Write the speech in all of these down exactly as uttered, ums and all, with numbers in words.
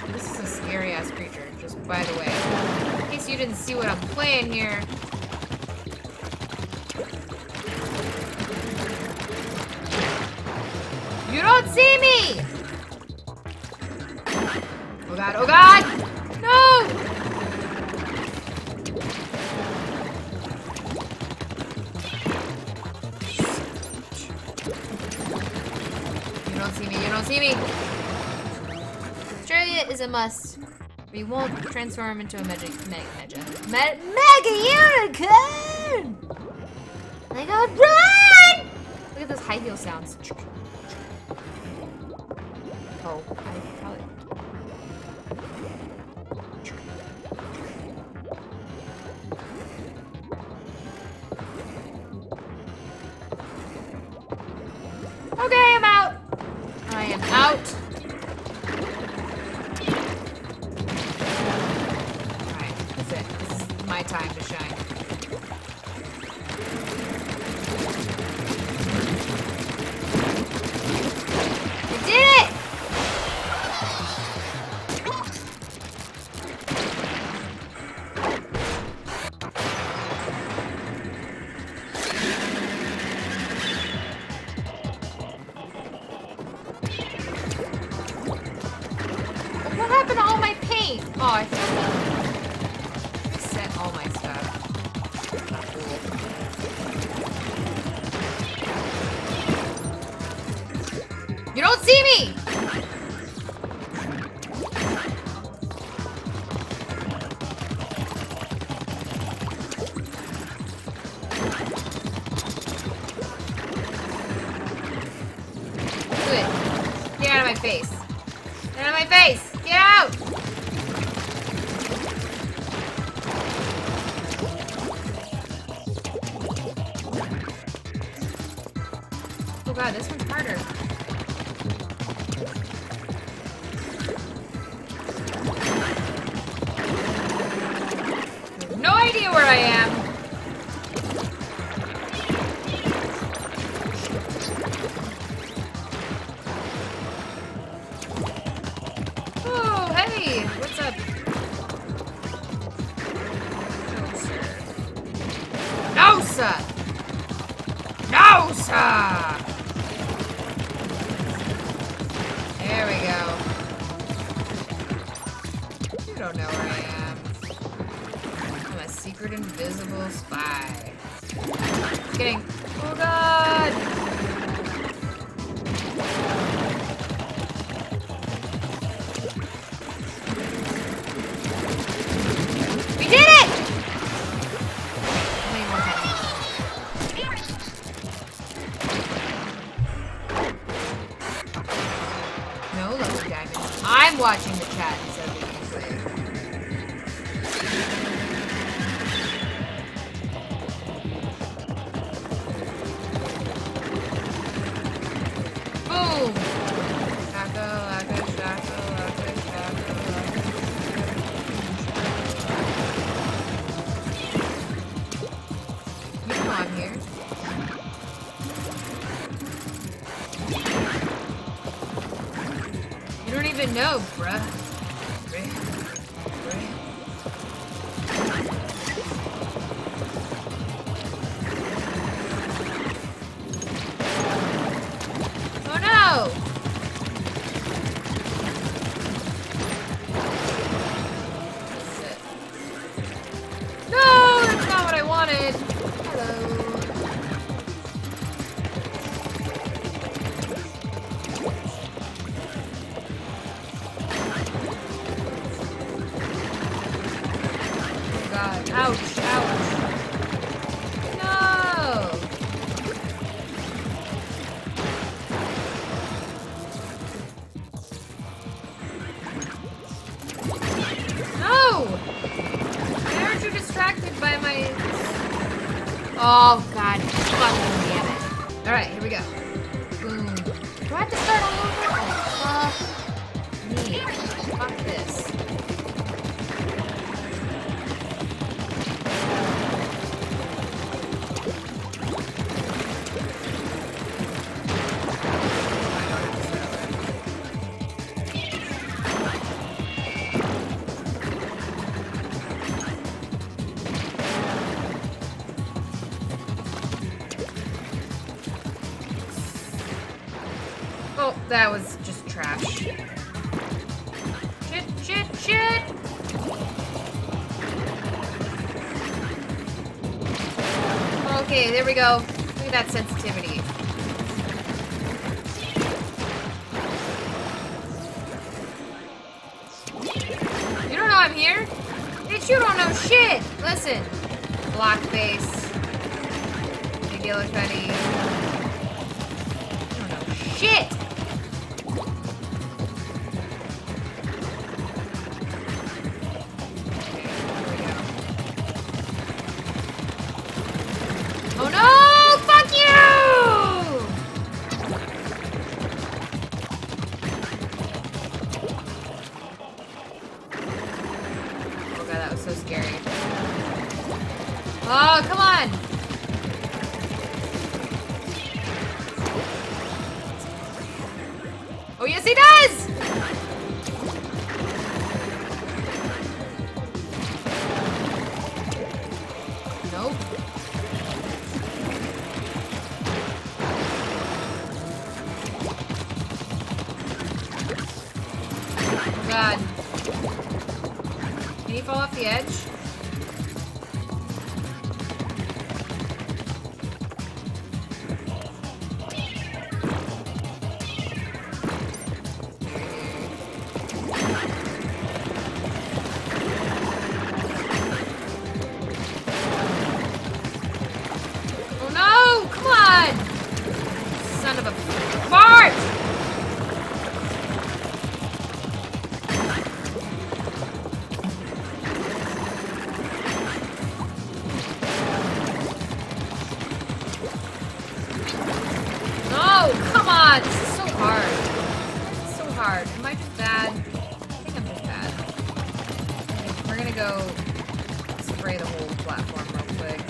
This is a scary ass creature, just by the way. In case you didn't see what I'm playing here. You don't see me! Oh god, oh god! No! You don't see me, you don't see me! Australia is a must. We won't transform into a mega, mega, mega, me mega unicorn! My god, run! Look at those high heel sounds. Oh, I probably. Okay, I'm out. I am out. Alright, that's it. This is my time to shine. I did it! What happened to all my paint? Oh, I reset all my stuff. Cool. You don't see me! Good. Get out of my face. Get out of my face! Get out! Oh god, this one's harder. I have no idea where I am. Hey, what's up? No, sir! No, sir! There we go. You don't know where I am. I'm a secret invisible spy. Just kidding. Oh god! I'm watching the chat instead of being played. Boom! Shaka, laka, shaka, laka, shaka, laka. You know I'm here. You don't even know, bruh. Bruh. Bruh. Oh no! That's it. No, that's not what I wanted. Hello. God. Ouch, ouch. No! No! Why aren't you distracted by my... Oh, God. Fucking damn it. Alright, here we go. Boom. Do I have to start all over? Oh, fuck me. Fuck this. that was just trash. Shit, shit, shit! Okay, there we go. Look at that sensitivity. You don't know I'm here? Bitch, you don't know shit! Listen. Block face. Big yellow Freddy. You don't know shit! Oh no! Fuck you! Oh god, that was so scary. Oh, come on! Oh yes, he does! Nope. God. Can he fall off the edge? Oh no! Come on! Son of a fart! God, this is so hard. It's so hard. Am I just bad? I think I'm just bad. Okay, we're gonna go spray the whole platform real quick.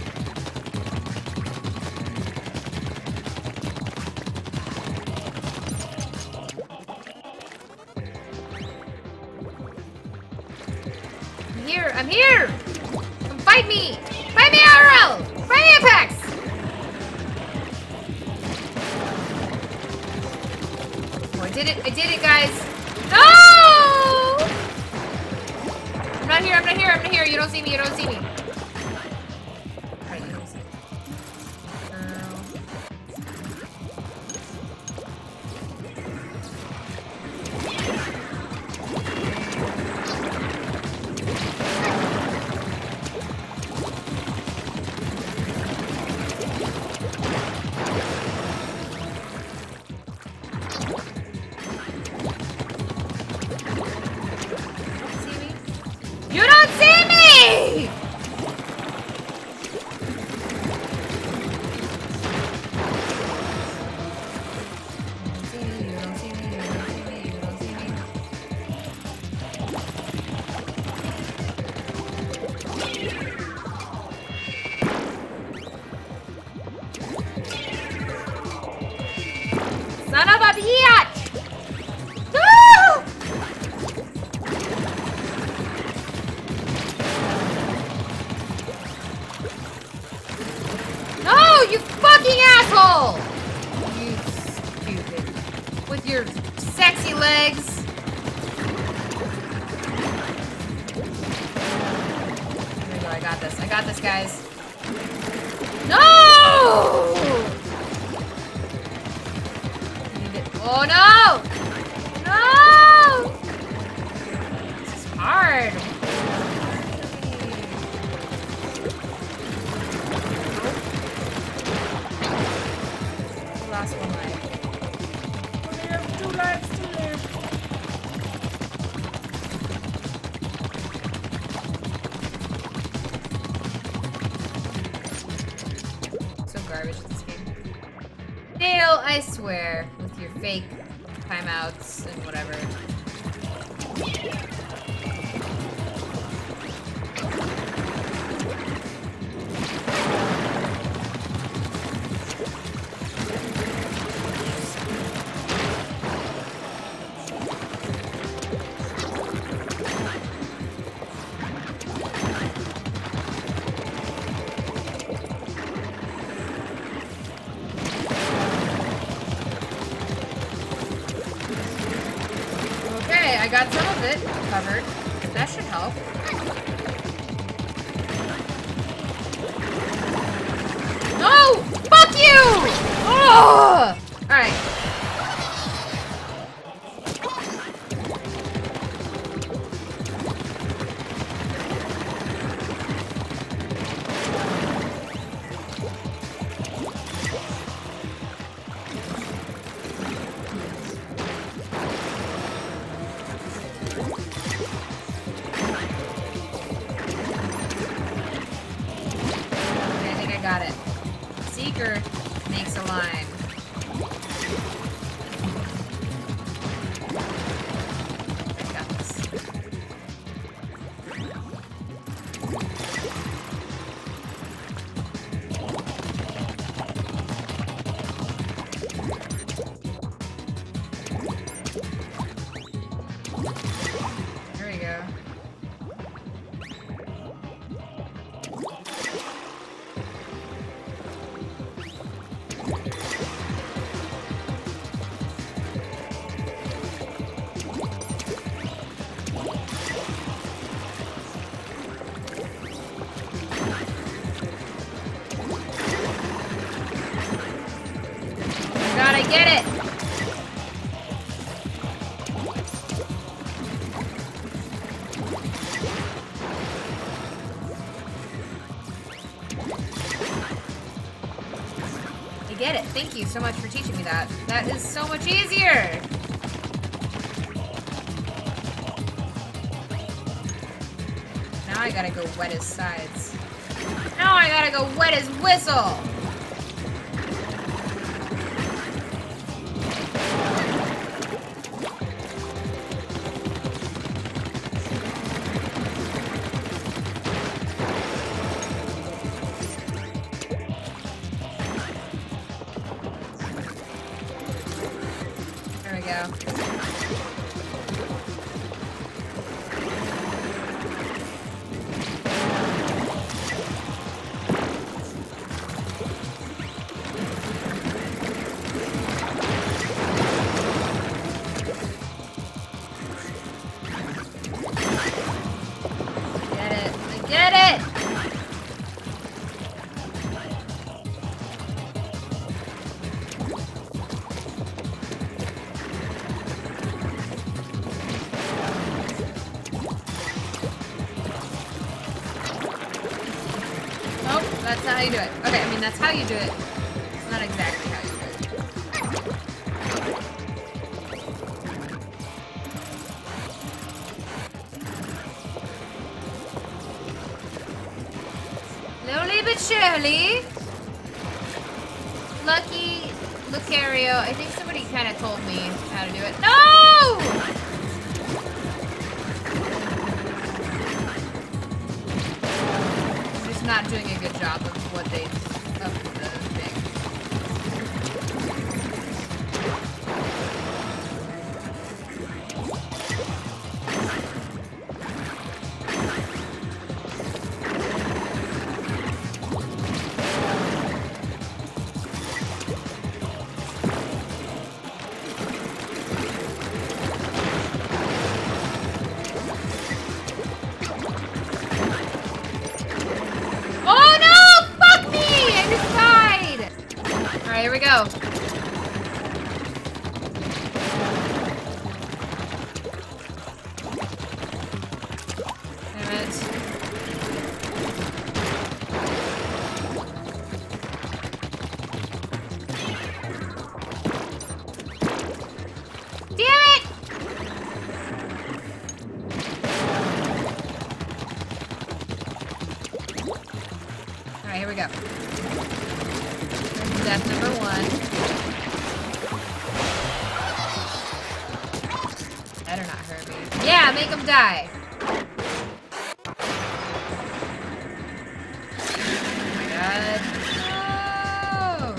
I'm here! I'm here! Come fight me! Fight me, I R L! Fight me, Apex! I did it! I did it, guys! No! I'm not here! I'm not here! I'm not here! You don't see me! You don't see me! Alright, you don't see me. Girl. You don't see me! You don't see me, you don't see me, you don't see me, you don't see me. Son of a bitch! You fucking asshole! You stupid. With your sexy legs. There we go, I got this. I got this, guys. No! Oh no! No! This is hard. Last one life. Only have two lives to live. So garbage this game. Dale, I swear, with your fake timeouts and whatever. I got some of it covered. That should help. No! Fuck you! Oh! Alright. Got it. Seeker makes a line. I got this. There we go. I get it! I get it. Thank you so much for teaching me that. That is so much easier! Now I gotta go wet his sides. Now I gotta go wet his whistle! Go. Get it. I get it. That's not how you do it. Okay, I mean, that's how you do it. It's not exactly how you do it. Slowly but surely. Lucky Lucario. I think somebody kind of told me how to do it. No! Not doing a good job of what they of the thing. Here we go. Damn it. Damn it! Alright, here we go. Death number one. Better not hurt me. Yeah, make him die. Oh my god. No!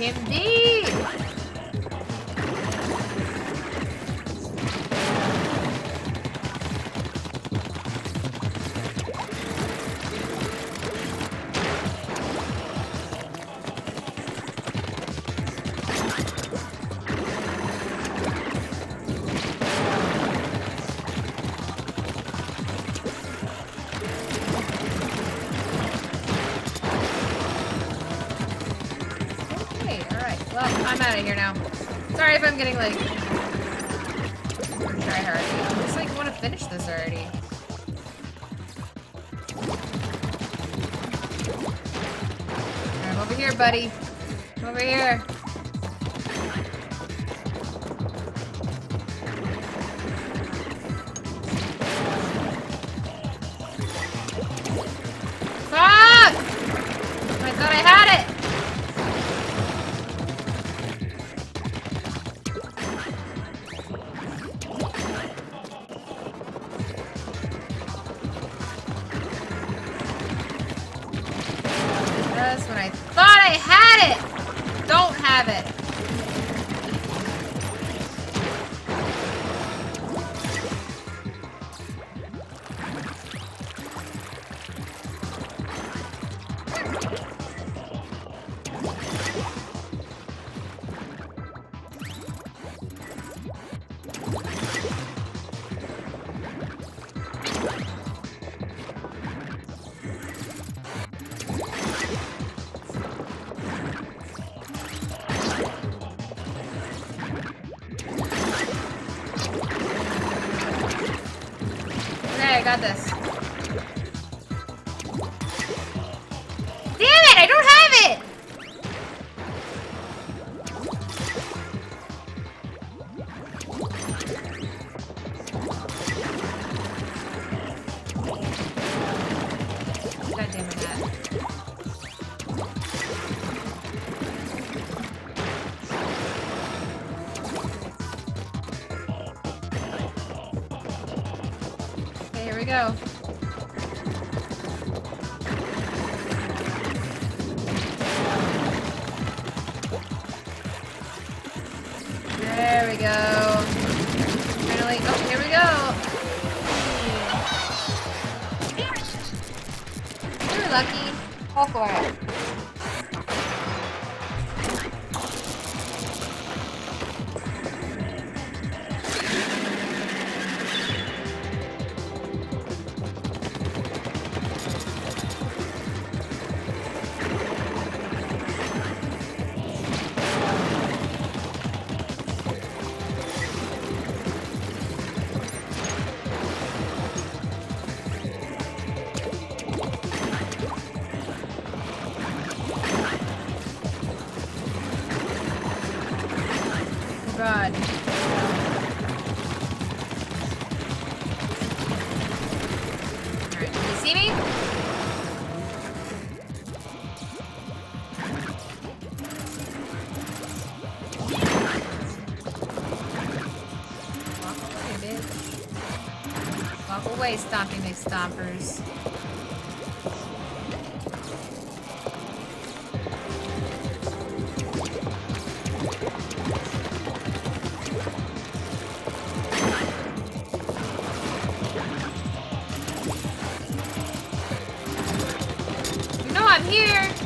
him be! I'm out of here now. Sorry if I'm getting like try hard. I just like want to finish this already. Alright, I'm over here, buddy. I'm over here. Fuck! I thought I had it. Just when I thought I had it! Don't have it. Okay, I got this. Damn it! I don't have it! God damn it, that. Here we go. There we go. Finally, oh, here we go. You're lucky. Go for it. God. Alright, can you see me? Walk away, bitch. Walk away, Stompy McStompers. I'm here.